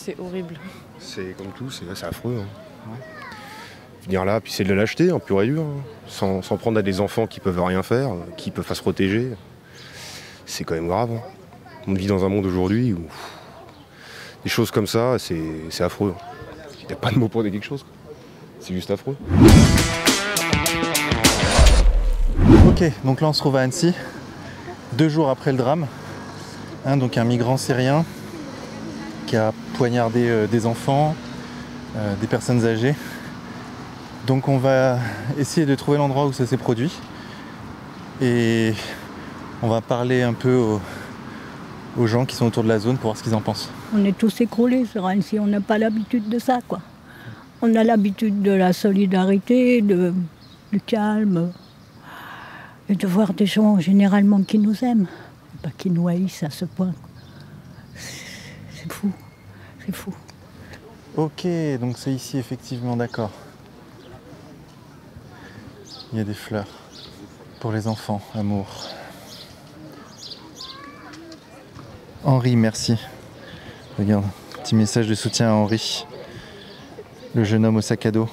c'est horrible. C'est comme tout, c'est affreux. Hein. Ouais. Venir là, puis c'est de la lâcheté, en pur et dur, hein. Sans prendre à des enfants qui peuvent rien faire, qui peuvent pas se protéger. C'est quand même grave. Hein. On vit dans un monde aujourd'hui où des choses comme ça, c'est affreux. Il n'y a pas de mots pour dire quelque chose. C'est juste affreux. Ok, donc là on se trouve à Annecy, 2 jours après le drame. Hein, donc un migrant syrien qui a poignardé des enfants, des personnes âgées. Donc on va essayer de trouver l'endroit où ça s'est produit. Et on va parler un peu aux gens qui sont autour de la zone pour voir ce qu'ils en pensent. On est tous écroulés sur Annecy, on n'a pas l'habitude de ça, quoi. On a l'habitude de la solidarité, du calme, et de voir des gens généralement qui nous aiment, pas qui nous haïssent à ce point. C'est fou, c'est fou. Ok, donc c'est ici effectivement, d'accord. Il y a des fleurs pour les enfants, amour. Henri, merci. Regarde, petit message de soutien à Henri, le jeune homme au sac à dos.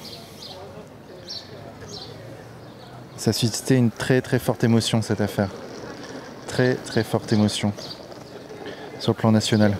Ça a suscité une très très forte émotion, cette affaire. Très très forte émotion sur le plan national.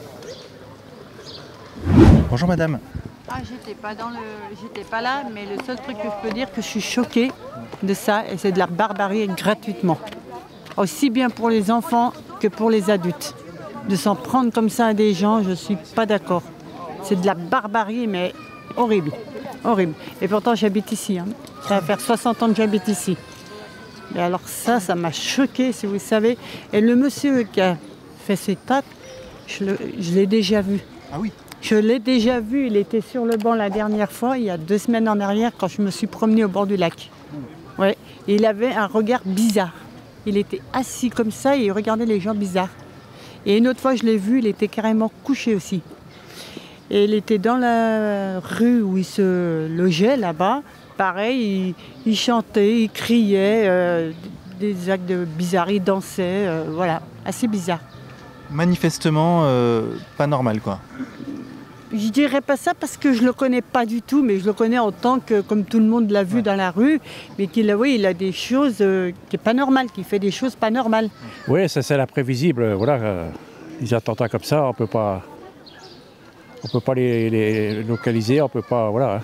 Bonjour madame. Ah, j'étais pas là, mais le seul truc que je peux dire, que je suis choquée de ça, et c'est de la barbarie gratuitement. Aussi bien pour les enfants que pour les adultes. De s'en prendre comme ça à des gens, je suis pas d'accord. C'est de la barbarie, mais horrible. Horrible. Et pourtant, j'habite ici. Hein. Ça va faire 60 ans que j'habite ici. Et alors ça m'a choquée, si vous savez. Et le monsieur qui a fait cet acte, je l'ai déjà vu. Ah oui. Je l'ai déjà vu, il était sur le banc la dernière fois, il y a 2 semaines en arrière, quand je me suis promenée au bord du lac. Ouais. Et il avait un regard bizarre. Il était assis comme ça et il regardait les gens bizarres. Et une autre fois, je l'ai vu, il était carrément couché aussi. Et il était dans la rue où il se logeait, là-bas. Pareil, il chantait, il criait, des actes bizarres, il dansait, voilà, assez bizarre. Manifestement, pas normal, quoi. Je dirais pas ça parce que je le connais pas du tout, mais je le connais en tant que, comme tout le monde l'a vu dans la rue, mais il a des choses qui est pas normales, qui fait des choses pas normales. Oui, ça c'est l'imprévisible, voilà. Les attentats comme ça, on peut pas les localiser, on peut pas, voilà.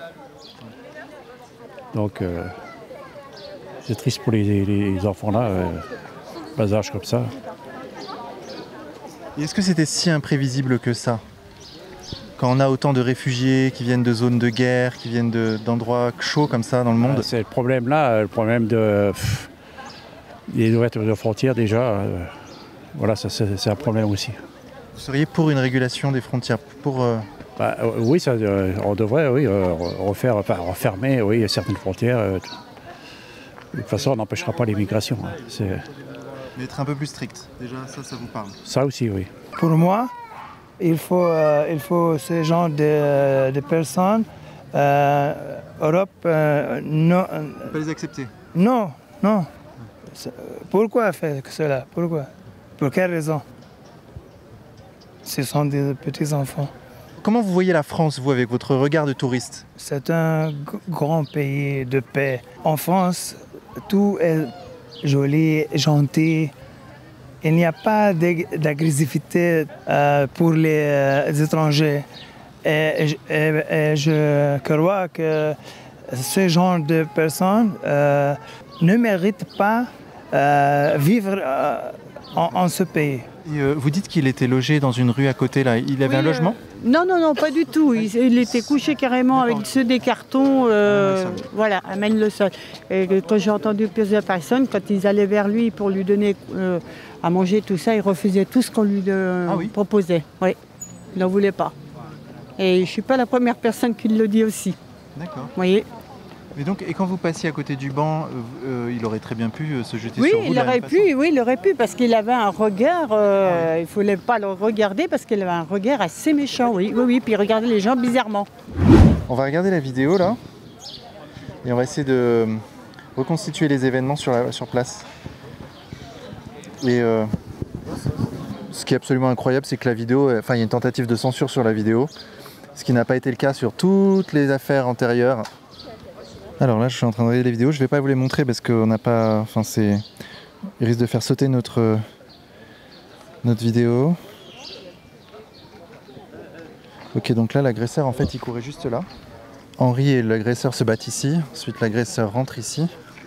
Donc c'est triste pour les enfants là, bas âge comme ça. Et est-ce que c'était si imprévisible que ça ? Quand on a autant de réfugiés qui viennent de zones de guerre, qui viennent d'endroits chauds comme ça dans le monde. C'est le problème là, le problème des ouvertures de frontières déjà. Voilà, c'est un problème aussi. Vous seriez pour une régulation des frontières pour, oui, ça, on devrait refermer oui, certaines frontières. De toute façon, on n'empêchera pas l'immigration. Hein. Mais être un peu plus strict, déjà, ça vous parle? Ça aussi, oui. Pour moi, il faut ce genre de personnes. Europe, non. Pas les accepter? Non, non. Pourquoi faire cela? Pourquoi? Pour quelle raison? Ce sont des petits enfants. Comment vous voyez la France, vous, avec votre regard de touriste? C'est un grand pays de paix. En France, tout est joli, gentil. Il n'y a pas d'agressivité pour les étrangers. Et je crois que ce genre de personnes ne méritent pas vivre en ce pays. Et vous dites qu'il était logé dans une rue à côté, là. Il avait un logement? Non, pas du tout. Il était couché carrément avec des cartons, voilà, amène le sol. Et quand j'ai entendu plusieurs personnes, quand ils allaient vers lui pour lui donner à manger, tout ça, il refusait tout ce qu'on lui proposait. Oui, il n'en voulait pas. Et je ne suis pas la première personne qui le dit aussi. D'accord. Vous voyez? Et quand vous passiez à côté du banc, il aurait très bien pu se jeter sur vous? Il aurait pu, parce qu'il avait un regard, il ne fallait pas le regarder parce qu'il avait un regard assez méchant, oui, puis il regardait les gens bizarrement. On va regarder la vidéo là, et on va essayer de reconstituer les événements sur place. Et ce qui est absolument incroyable, c'est que la vidéo, enfin il y a une tentative de censure sur la vidéo, ce qui n'a pas été le cas sur toutes les affaires antérieures. Alors là, je suis en train de regarder les vidéos, je vais pas vous les montrer parce qu'on n'a pas, enfin c'est, il risque de faire sauter notre vidéo. Ok, donc là l'agresseur en fait il courait juste là. Henri et l'agresseur se battent ici, ensuite l'agresseur rentre ici.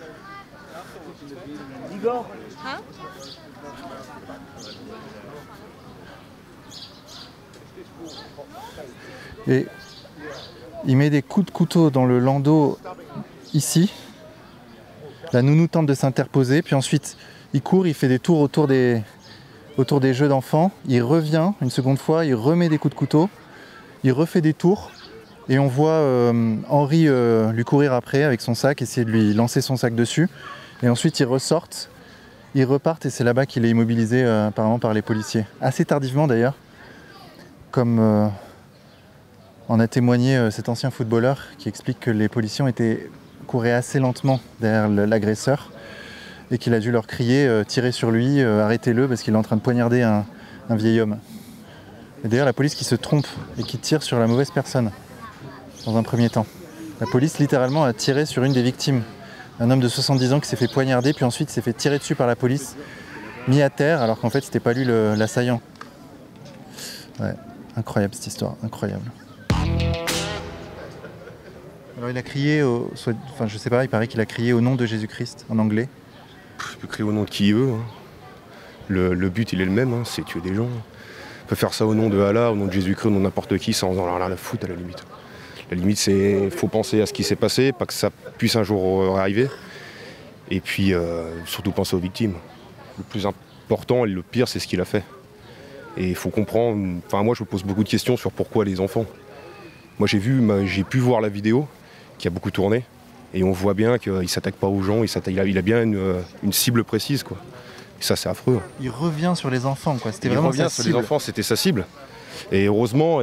Et il met des coups de couteau dans le landau ici. La nounou tente de s'interposer, puis ensuite il court, il fait des tours autour des jeux d'enfants. Il revient une seconde fois, il remet des coups de couteau, il refait des tours. Et on voit Henri lui courir après avec son sac, essayer de lui lancer son sac dessus. Et ensuite ils ressortent, ils repartent et c'est là-bas qu'il est immobilisé apparemment par les policiers. Assez tardivement d'ailleurs, comme en a témoigné cet ancien footballeur qui explique que les policiers couraient assez lentement derrière l'agresseur et qu'il a dû leur crier « tirez sur lui, arrêtez-le » parce qu'il est en train de poignarder un vieil homme. Et d'ailleurs la police qui se trompe et qui tire sur la mauvaise personne dans un premier temps. La police littéralement a tiré sur une des victimes, un homme de 70 ans qui s'est fait poignarder puis ensuite s'est fait tirer dessus par la police, mis à terre alors qu'en fait c'était pas lui l'assaillant. Ouais, incroyable cette histoire, incroyable. Alors il a crié, enfin je sais pas, il paraît qu'il a crié au nom de Jésus-Christ en anglais. Il peut crier au nom de qui il veut. Hein. Le but il est le même, hein, c'est tuer des gens. Il peut faire ça au nom de Allah, au nom de Jésus-Christ, au nom de n'importe qui, sans en avoir rien à foutre à la limite. La limite c'est, faut penser à ce qui s'est passé, pas que ça puisse un jour arriver. Et puis surtout penser aux victimes. Le plus important et le pire c'est ce qu'il a fait. Et il faut comprendre, enfin moi je me pose beaucoup de questions sur pourquoi les enfants. Moi j'ai pu voir la vidéo qui a beaucoup tourné et on voit bien qu'il ne s'attaque pas aux gens, il a bien une cible précise quoi. Et ça c'est affreux. Il revient sur les enfants quoi, c'était vraiment sa cible. Sur les enfants, c'était sa cible. Et heureusement,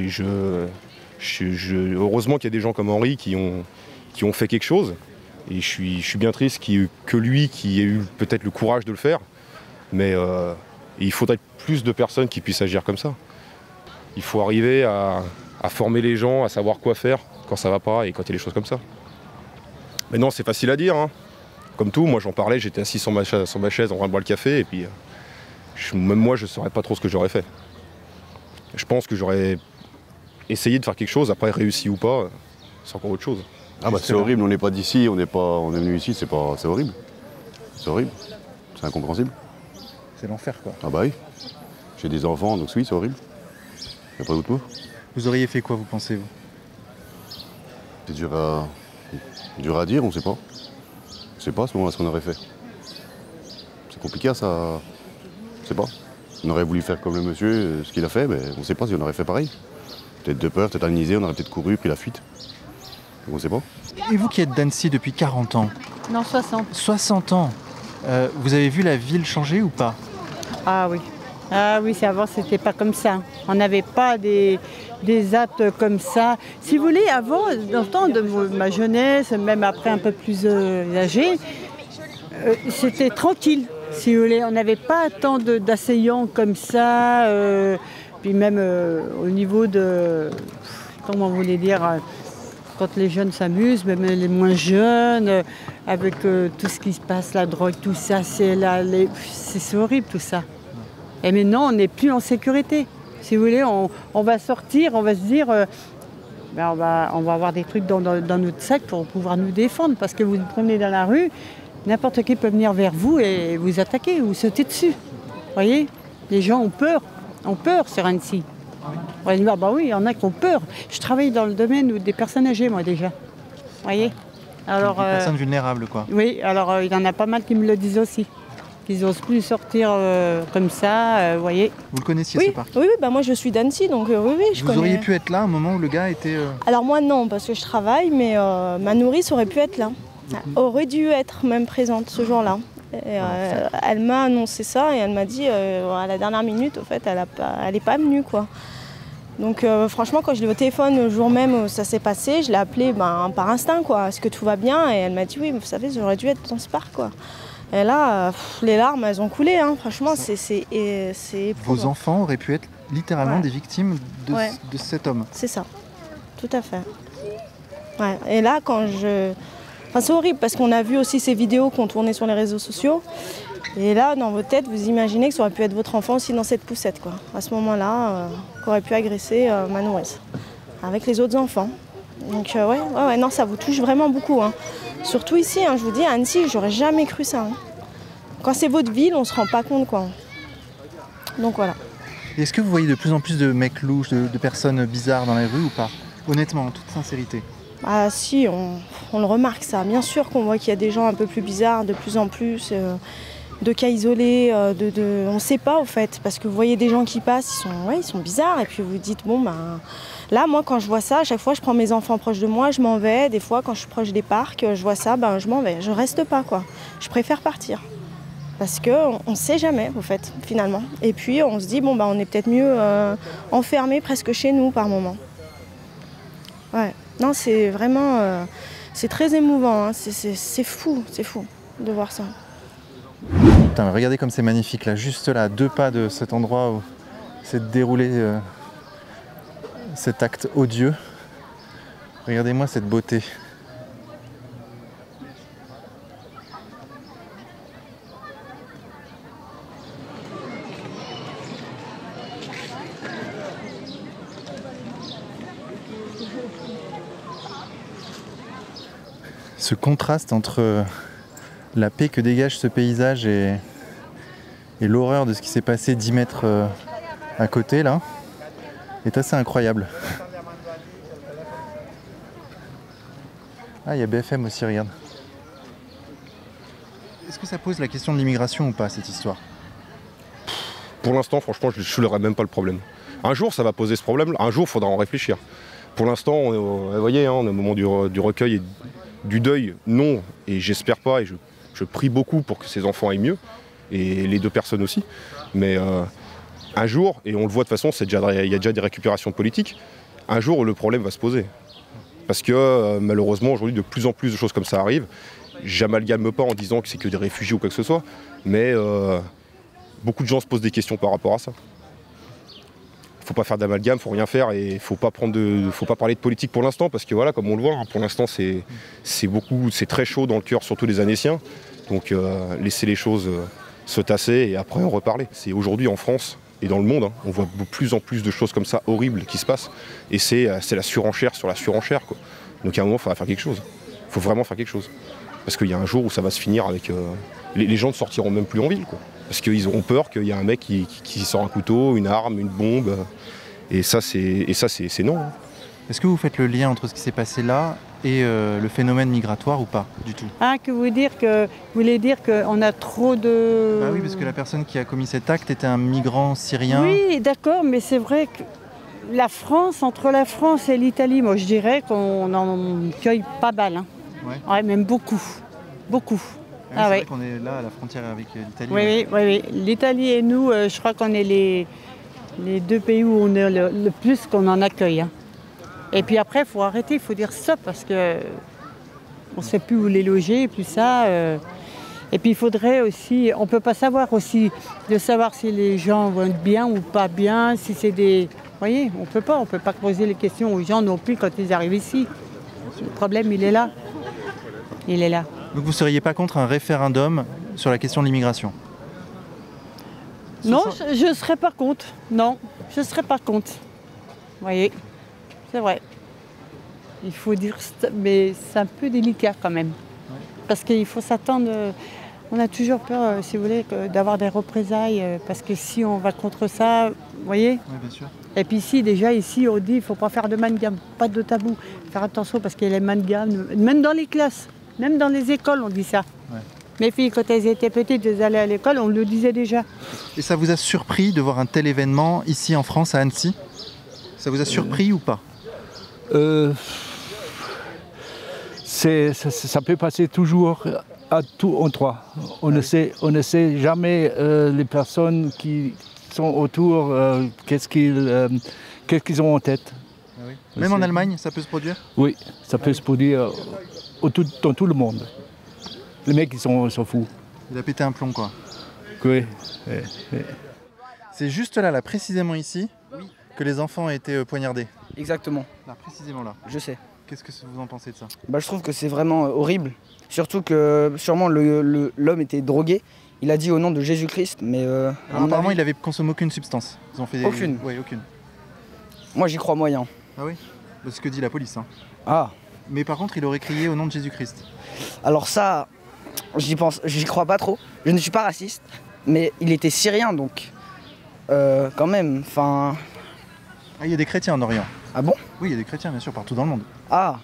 heureusement qu'il y a des gens comme Henri qui ont fait quelque chose. Et je suis bien triste que lui qui ait eu peut-être le courage de le faire. Mais il faudrait plus de personnes qui puissent agir comme ça. Il faut arriver à former les gens, à savoir quoi faire quand ça va pas et quand il y a des choses comme ça. Mais non, c'est facile à dire. Hein. Comme tout, moi j'en parlais, j'étais assis sur ma chaise en train de boire le café et puis même moi je ne saurais pas trop ce que j'aurais fait. Je pense que j'aurais essayé de faire quelque chose, après réussi ou pas, c'est encore autre chose. Ah bah c'est horrible, on n'est pas d'ici, on est venu ici, c'est horrible. C'est horrible, c'est incompréhensible. C'est l'enfer quoi. Ah bah oui, j'ai des enfants donc oui c'est horrible. Il n'y a pas d'autre mot. Vous auriez fait quoi vous pensez-vous? C'est dur à dire, on ne sait pas. On ne sait pas à ce moment-là ce qu'on aurait fait. C'est compliqué ça, on ne sait pas. On aurait voulu faire comme le monsieur, ce qu'il a fait, mais on ne sait pas si on aurait fait pareil. Peut-être de peur, peut-être anisé, on aurait peut-être couru, pris la fuite. Donc on ne sait pas. Et vous qui êtes d'Annecy depuis 40 ans? Non, 60. 60 ans. Vous avez vu la ville changer ou pas? Ah oui. Ah oui, avant c'était pas comme ça. On n'avait pas des actes comme ça. Si vous voulez, avant, dans le temps de ma jeunesse, même après un peu plus âgé, c'était tranquille. Si vous voulez, on n'avait pas tant d'assaillants comme ça. Puis même au niveau de, comment vous voulez dire, quand les jeunes s'amusent, même les moins jeunes, avec tout ce qui se passe, la drogue, tout ça, c'est horrible tout ça. Et maintenant, on n'est plus en sécurité. Si vous voulez, on va sortir, on va se dire, on va avoir des trucs dans notre sac pour pouvoir nous défendre. Parce que vous vous promenez dans la rue, n'importe qui peut venir vers vous et vous attaquer, vous sauter dessus. Vous voyez, les gens ont peur sur Annecy. On va dire, bah oui, il y en a qui ont peur. Je travaille dans le domaine des personnes âgées, moi déjà. Vous voyez, alors, des personnes vulnérables, quoi. Oui, alors il y en a pas mal qui me le disent aussi. Ils n'osent plus sortir comme ça, vous voyez. Vous le connaissiez ce parc? Oui, bah moi je suis d'Annecy, donc oui, je connais. Vous auriez pu être là au moment où le gars était... Alors moi non, parce que je travaille, mais ma nourrice aurait pu être là. Aurait dû être même présente ce jour-là. Elle m'a annoncé ça et elle m'a dit à la dernière minute, au fait, elle n'est pas venue, quoi. Donc franchement, quand je l'ai au téléphone le jour même où ça s'est passé, je l'ai appelée par instinct, quoi. Est-ce que tout va bien? Et elle m'a dit oui, mais vous savez, j'aurais dû être dans ce parc, quoi. Et là, les larmes, elles ont coulé, hein. Franchement, c'est éprouvant. Vos enfants auraient pu être littéralement des victimes de cet homme. C'est ça, tout à fait. Ouais. Et là, c'est horrible parce qu'on a vu aussi ces vidéos qu'on tournait sur les réseaux sociaux. Et là, dans votre tête, vous imaginez que ça aurait pu être votre enfant aussi dans cette poussette, quoi. À ce moment-là, qui aurait pu agresser ma nourrice avec les autres enfants. Donc non, ça vous touche vraiment beaucoup, hein. Surtout ici, hein, je vous dis, à Annecy, j'aurais jamais cru ça, hein. Quand c'est votre ville, on se rend pas compte, quoi. Donc voilà. Est-ce que vous voyez de plus en plus de mecs louches, de personnes bizarres dans les rues ou pas? Honnêtement, en toute sincérité. Ah si, on le remarque ça. Bien sûr qu'on voit qu'il y a des gens un peu plus bizarres, de plus en plus, de cas isolés, on ne sait pas au fait, parce que vous voyez des gens qui passent, ils sont bizarres, et puis vous vous dites, bon ben... Là, moi, quand je vois ça, à chaque fois, je prends mes enfants proches de moi, je m'en vais. Des fois, quand je suis proche des parcs, je vois ça, ben je m'en vais. Je reste pas, quoi. Je préfère partir. Parce qu'on ne sait jamais, au fait, finalement. Et puis, on se dit, bon, ben on est peut-être mieux enfermés presque chez nous, par moment. Ouais. Non, c'est vraiment... c'est très émouvant, hein. C'est fou de voir ça. Putain, regardez comme c'est magnifique, là, juste là, à 2 pas de cet endroit où s'est déroulé cet acte odieux. Regardez-moi cette beauté. Ce contraste entre la paix que dégage ce paysage et l'horreur de ce qui s'est passé 10 mètres à côté là est assez incroyable. Ah, il y a BFM aussi, regarde. Est-ce que ça pose la question de l'immigration ou pas, cette histoire? Pour l'instant, franchement, je ne soulèverai même pas le problème. Un jour, ça va poser ce problème. Un jour, il faudra en réfléchir. Pour l'instant, vous voyez, hein, on est au moment du recueil et du deuil, non. Et j'espère pas, et je prie beaucoup pour que ces enfants aillent mieux. Et les 2 personnes aussi. Mais un jour, et on le voit de toute façon, il y a déjà des récupérations politiques, un jour, le problème va se poser. Parce que malheureusement, aujourd'hui, de plus en plus de choses comme ça arrivent. J'amalgame pas en disant que c'est que des réfugiés ou quoi que ce soit, mais beaucoup de gens se posent des questions par rapport à ça. Faut pas faire d'amalgame, faut rien faire et faut pas parler de politique pour l'instant parce que voilà, comme on le voit, hein, pour l'instant c'est très chaud dans le cœur, surtout des Annéciens. Donc laisser les choses se tasser et après en reparler. C'est aujourd'hui en France et dans le monde, hein, on voit de plus en plus de choses comme ça horribles qui se passent et c'est la surenchère sur la surenchère, quoi. Donc à un moment, il faudra faire quelque chose. Il faut vraiment faire quelque chose. Parce qu'il y a un jour où ça va se finir avec... les gens ne sortiront même plus en ville, quoi. Parce qu'ils auront peur qu'il y a un mec qui sort un couteau, une arme, une bombe. Et ça, c'est non. Hein. Est-ce que vous faites le lien entre ce qui s'est passé là et le phénomène migratoire ou pas du tout? Ah, vous voulez dire qu'on a trop de... Bah oui, parce que la personne qui a commis cet acte était un migrant syrien. Oui, d'accord, mais c'est vrai que entre la France et l'Italie, moi je dirais qu'on en cueille pas mal. Hein. Ouais, même beaucoup. Beaucoup. C'est vrai qu'on est là à la frontière avec l'Italie. Oui. L'Italie et nous, je crois qu'on est les 2 pays où on est le plus qu'on en accueille. Hein. Et puis après, il faut arrêter, il faut dire stop parce que on ne sait plus où les loger, et puis ça. Et puis il faudrait aussi, on ne peut pas savoir aussi, de savoir si les gens vont être bien ou pas bien, si c'est des... Vous voyez, on ne peut pas poser les questions aux gens non plus quand ils arrivent ici. Le problème, il est là. Il est là. Donc vous ne seriez pas contre un référendum sur la question de l'immigration? Non, je ne serais pas contre. Non, je ne serais pas contre. Vous voyez, c'est vrai. Il faut dire, mais c'est un peu délicat quand même. Ouais. Parce qu'il faut s'attendre... On a toujours peur, si vous voulez, d'avoir des représailles. Parce que si on va contre ça, vous voyez? Oui, bien sûr. Et puis ici, on dit qu'il ne faut pas faire de amalgame, pas de tabou. Faire attention parce qu'il y a l'amalgame, même dans les classes. Même dans les écoles, on dit ça. Ouais. Mes filles, quand elles étaient petites, elles allaient à l'école, on le disait déjà. Et ça vous a surpris de voir un tel événement ici en France, à Annecy? Ça vous a surpris ou pas? Ça peut passer toujours à tout endroit. On ne sait jamais les personnes qui sont autour, qu'est-ce qu'ils ont en tête. Ah oui. Même en Allemagne, ça peut se produire? Oui, ça peut se produire dans tout le monde. Les mecs, ils sont fous. Il a pété un plomb, quoi. Oui. C'est juste là, précisément ici, que les enfants ont été poignardés. Exactement. Là, précisément là. Je sais. Qu'est-ce que vous en pensez de ça? Bah, je trouve que c'est vraiment horrible. Surtout que sûrement l'homme était drogué. Il a dit au nom de Jésus-Christ, mais apparemment, il avait consommé aucune substance. Ils ont fait Aucune. Oui, aucune. Moi, j'y crois moyen. Ah oui? C'est ce que dit la police. Hein. Ah. Mais par contre, il aurait crié au nom de Jésus-Christ. Alors ça, j'y crois pas trop. Je ne suis pas raciste, mais il était syrien, donc quand même. Enfin. Ah, il y a des chrétiens en Orient. Ah bon? Oui, il y a des chrétiens, bien sûr, partout dans le monde. Ah.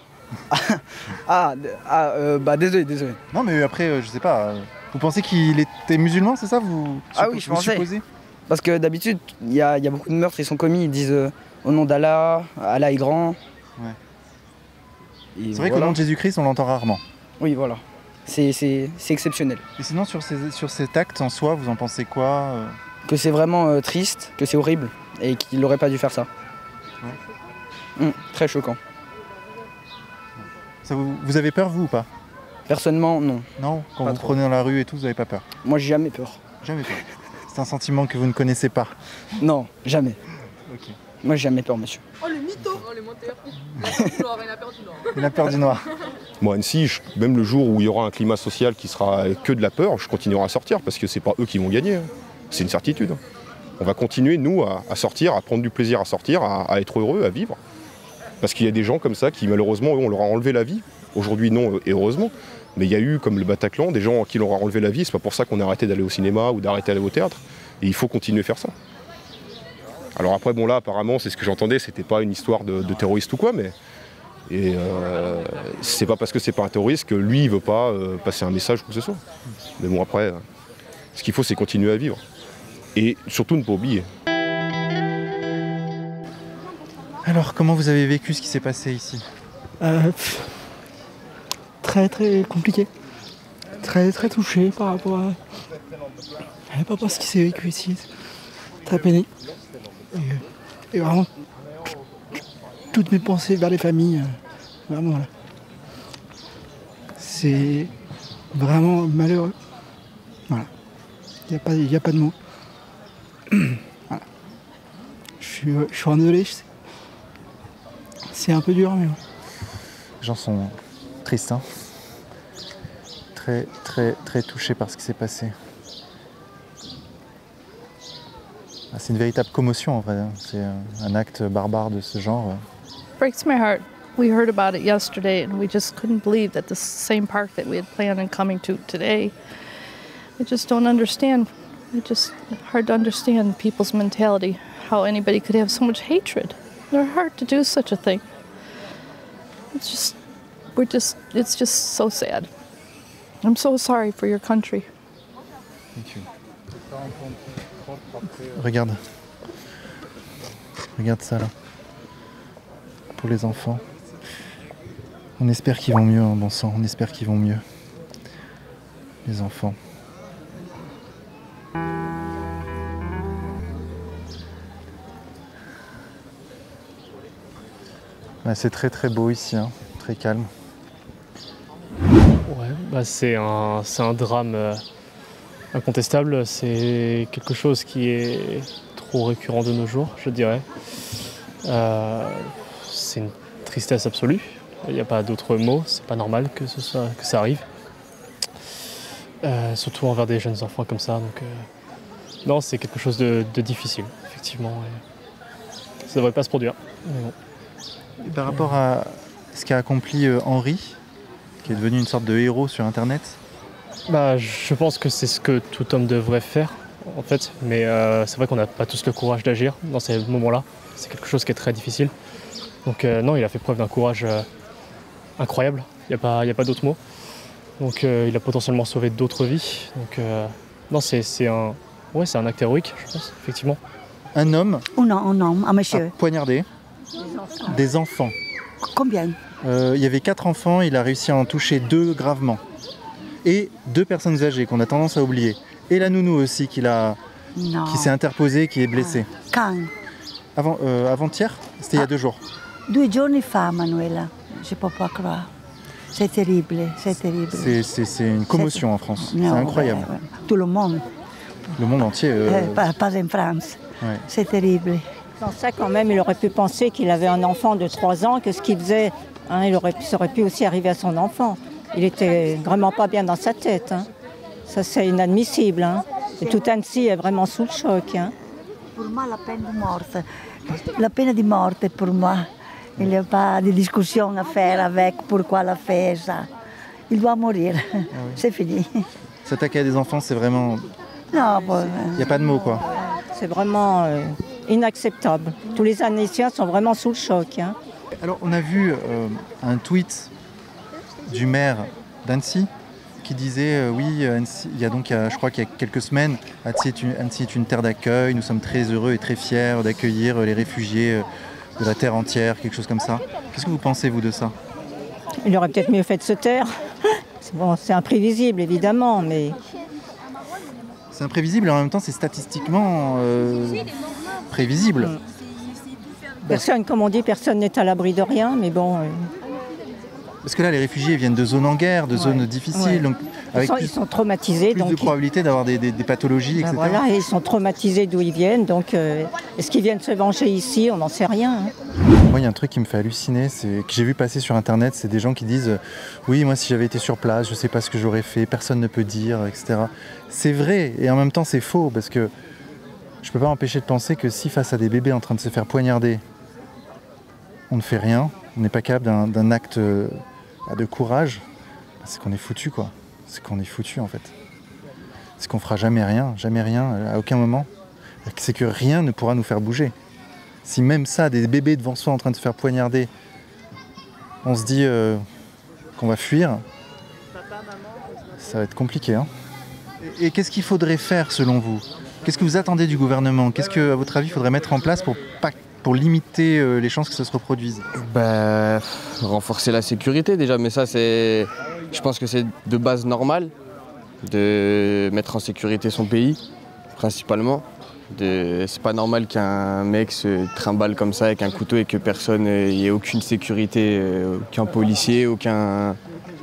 Bah désolé. Non, mais après, je sais pas. Vous pensez qu'il était musulman, c'est ça vous Ah oui, je pensais. Supposez Parce que d'habitude, il y a beaucoup de meurtres qui sont commis. Ils disent au nom d'Allah, Allah est grand. Ouais. C'est vrai qu'au nom de Jésus-Christ, on l'entend rarement. Oui, voilà. C'est exceptionnel. Et sinon, sur cet acte en soi, vous en pensez quoi Que c'est vraiment triste, que c'est horrible et qu'il n'aurait pas dû faire ça. Ouais. Très choquant. Ça vous avez peur, vous, ou pas? Personnellement, non. Non? Quand vous prenez dans la rue et tout, vous n'avez pas peur? Moi, j'ai jamais peur. Jamais peur. C'est un sentiment que vous ne connaissez pas? Non, jamais. Ok. Moi, j'ai jamais peur, monsieur. Oh, le mytho! Oh, le menteur! Il a peur du noir. Il a peur du noir. Moi, Annecy, même le jour où il y aura un climat social qui sera que de la peur, je continuerai à sortir parce que c'est pas eux qui vont gagner. Hein. C'est une certitude. Hein. On va continuer, nous, à sortir, à prendre du plaisir à sortir, à être heureux, à vivre. Parce qu'il y a des gens comme ça qui, malheureusement, on leur a enlevé la vie. Aujourd'hui, non, et heureusement. Mais il y a eu, comme le Bataclan, des gens qui leur a enlevé la vie. C'est pas pour ça qu'on a arrêté d'aller au cinéma ou d'arrêter d'aller au théâtre. Et il faut continuer à faire ça. Alors après, bon là, apparemment, c'est ce que j'entendais, c'était pas une histoire de terroriste ou quoi, mais... Et c'est pas parce que c'est pas un terroriste que lui, il veut pas passer un message ou que ce soit. Mais bon, après, ce qu'il faut, c'est continuer à vivre. Et surtout ne pas oublier. Alors, comment vous avez vécu ce qui s'est passé ici? Très très compliqué. Très très touché par rapport à ce qui s'est vécu ici. Très peiné. Et vraiment, toutes mes pensées vers les familles. Vraiment, voilà. C'est vraiment malheureux. Voilà. Il n'y a pas de mots. Voilà. Je suis vraiment désolé. C'est un peu dur, mais bon. Les gens sont tristes, hein. Très, très, très touchés par ce qui s'est passé. C'est une véritable commotion en vrai. C'est un acte barbare de ce genre. Breaks my heart. We heard about it yesterday and we just couldn't believe that the same park that we had planned on coming to today. I just don't understand. It's just hard to understand people's mentality. How anybody could have so much hatred in their heart to do such a thing. It's just so sad. I'm so sorry for your country. Thank you. Regarde ça là, pour les enfants. On espère qu'ils vont mieux, hein, bon sang, on espère qu'ils vont mieux, les enfants. Ouais, c'est très très beau ici, hein, très calme. Ouais, bah c'est un drame incontestable, c'est quelque chose qui est trop récurrent de nos jours, je dirais. C'est une tristesse absolue, il n'y a pas d'autre mot, c'est pas normal que ça arrive. Surtout envers des jeunes enfants comme ça, donc non, c'est quelque chose de difficile, effectivement. Ça ne devrait pas se produire. Mais bon. Et par rapport à ce qu'a accompli Henri, qui est devenu une sorte de héros sur Internet, bah, je pense que c'est ce que tout homme devrait faire, en fait. Mais c'est vrai qu'on n'a pas tous le courage d'agir dans ces moments-là. C'est quelque chose qui est très difficile. Donc non, il a fait preuve d'un courage incroyable. Il n'y a pas d'autre mot. Donc il a potentiellement sauvé d'autres vies. Donc non, c'est un acte héroïque, je pense, effectivement. Un homme un monsieur. a poignardé des enfants. Combien? Il y avait 4 enfants, il a réussi à en toucher 2 gravement. Et 2 personnes âgées qu'on a tendance à oublier. Et la nounou aussi qui s'est interposée, qui est blessée. Quand? Avant-hier, c'était il y a 2 jours. 2 giorni fa, Manuela. Je ne peux pas croire. C'est terrible, c'est terrible. C'est une commotion en France, c'est incroyable. Ouais. Tout le monde. Le monde entier. Pas en France. Ouais. C'est terrible. Dans ça, quand même, il aurait pu penser qu'il avait un enfant de 3 ans, que ce qu'il faisait, hein, ça aurait pu aussi arriver à son enfant. Il était vraiment pas bien dans sa tête. Hein. Ça, c'est inadmissible. Hein. Et tout Annecy est vraiment sous le choc. Hein. Pour moi, la peine de mort. La peine de mort, pour moi. Il n'y a pas de discussion à faire avec pourquoi il a fait ça. Il doit mourir. Ah oui. C'est fini. S'attaquer à des enfants, c'est vraiment... Non, bon... Il n'y a pas de mots, quoi. C'est vraiment inacceptable. Tous les Annéciens sont vraiment sous le choc. Hein. Alors, on a vu un tweet du maire d'Annecy qui disait oui, Annecy, je crois qu'il y a quelques semaines, Annecy est une terre d'accueil, nous sommes très heureux et très fiers d'accueillir les réfugiés de la terre entière, quelque chose comme ça. Qu'est-ce que vous pensez, vous, de ça? Il aurait peut-être mieux fait de se taire. Bon, c'est imprévisible, évidemment, mais... C'est imprévisible et en même temps, c'est statistiquement prévisible. Personne, comme on dit, personne n'est à l'abri de rien, mais bon... Parce que là, les réfugiés viennent de zones en guerre, de zones difficiles, donc avec ils sont traumatisés. Plus donc de probabilité d'avoir des pathologies, etc. Voilà, ils sont traumatisés d'où ils viennent, donc est-ce qu'ils viennent se venger ici? On n'en sait rien. Hein. Moi, il y a un truc qui me fait halluciner, c'est que j'ai vu passer sur Internet, c'est des gens qui disent « Oui, moi, si j'avais été sur place, je ne sais pas ce que j'aurais fait, personne ne peut dire, etc. » C'est vrai, et en même temps, c'est faux, parce que je ne peux pas m'empêcher de penser que si, face à des bébés en train de se faire poignarder, on ne fait rien, on n'est pas capable d'un acte... de courage, c'est qu'on est foutu, quoi. C'est qu'on est foutu, en fait. C'est qu'on fera jamais rien, à aucun moment. C'est que rien ne pourra nous faire bouger. Si même ça, des bébés devant soi en train de se faire poignarder, on se dit qu'on va fuir, ça va être compliqué. Hein. Et qu'est-ce qu'il faudrait faire, selon vous? Qu'est-ce que vous attendez du gouvernement? Qu'est-ce que, à votre avis, il faudrait mettre en place pour limiter les chances que ça se reproduise? Renforcer la sécurité déjà, mais ça je pense que c'est de base normal de mettre en sécurité son pays, principalement. C'est pas normal qu'un mec se trimballe comme ça avec un couteau et que personne n'y ait aucune sécurité, aucun policier, aucune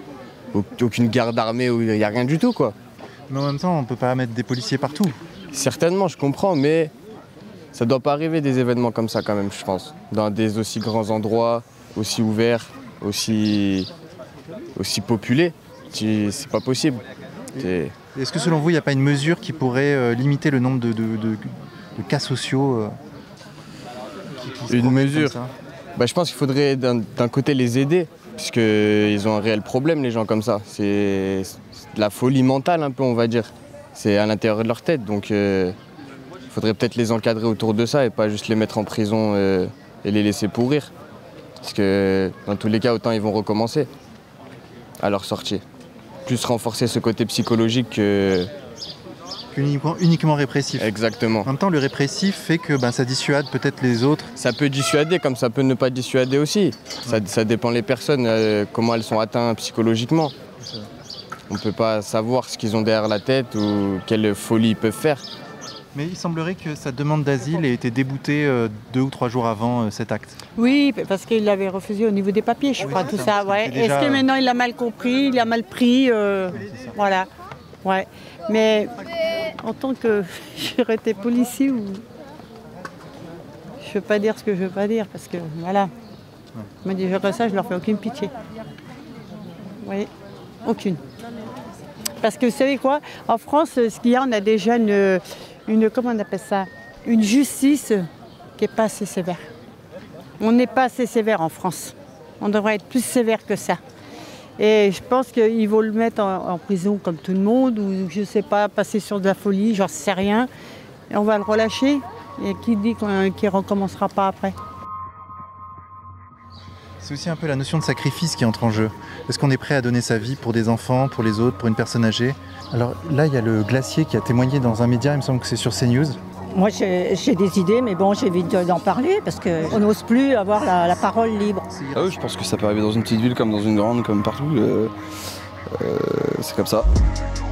garde armée, où il n'y a rien du tout, quoi. Mais en même temps, on peut pas mettre des policiers partout. Certainement, je comprends, mais ça doit pas arriver des événements comme ça quand même, je pense. Dans des aussi grands endroits, aussi ouverts, aussi populés, c'est pas possible. Est-ce que selon vous, il n'y a pas une mesure qui pourrait limiter le nombre de cas sociaux qui Une mesure je pense qu'il faudrait d'un côté les aider, puisqu'ils ont un réel problème, les gens comme ça. C'est de la folie mentale un peu, on va dire. C'est à l'intérieur de leur tête, donc il faudrait peut-être les encadrer autour de ça et pas juste les mettre en prison et les laisser pourrir. Parce que dans tous les cas, autant ils vont recommencer à leur sortie. Plus renforcer ce côté psychologique que... Uniquement répressif. Exactement. En même temps, le répressif fait que ça dissuade peut-être les autres. Ça peut dissuader comme ça peut ne pas dissuader aussi. Ça dépend des personnes, comment elles sont atteintes psychologiquement. On ne peut pas savoir ce qu'ils ont derrière la tête ou quelle folie ils peuvent faire. Mais il semblerait que sa demande d'asile ait été déboutée 2 ou 3 jours avant cet acte. Oui, parce qu'il l'avait refusé au niveau des papiers, je crois, tout ça. Ouais. Est-ce que maintenant il l'a mal compris, il a mal pris voilà. Ouais. Mais en tant que j'aurais été policier, ou je ne veux pas dire ce que je veux pas dire, parce que voilà. Moi, des gens comme ça, je leur fais aucune pitié. Vous voyez, aucune. Parce que vous savez quoi, en France, ce qu'il y a, on a déjà comment on appelle ça, une justice qui n'est pas assez sévère. On n'est pas assez sévère en France. On devrait être plus sévère que ça. Et je pense qu'il faut le mettre en prison comme tout le monde, ou je ne sais pas, passer sur de la folie, j'en sais rien. Et on va le relâcher. Et qui dit qu'il ne recommencera pas après? C'est aussi un peu la notion de sacrifice qui entre en jeu. Est-ce qu'on est prêt à donner sa vie pour des enfants, pour les autres, pour une personne âgée? Alors là, il y a le glacier qui a témoigné dans un média, il me semble que c'est sur CNews. Moi, j'ai des idées, mais bon, j'évite d'en parler parce qu'on n'ose plus avoir la parole libre. Ah oui, je pense que ça peut arriver dans une petite ville comme dans une grande, comme partout. C'est comme ça.